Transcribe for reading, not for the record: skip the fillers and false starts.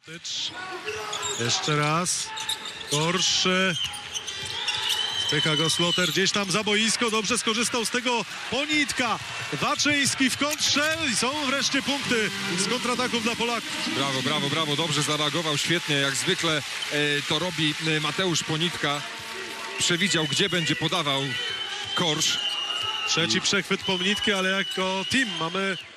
Jeszcze raz. Korsz. Spycha go Sloter gdzieś tam za boisko. Dobrze skorzystał z tego Ponitka. Waczyński w kontrze i są wreszcie punkty z kontrataków dla Polaków. Brawo, brawo, brawo. Dobrze zareagował, świetnie. Jak zwykle to robi Mateusz Ponitka. Przewidział, gdzie będzie podawał Korsz. Trzeci przechwyt Ponitka, ale jako team mamy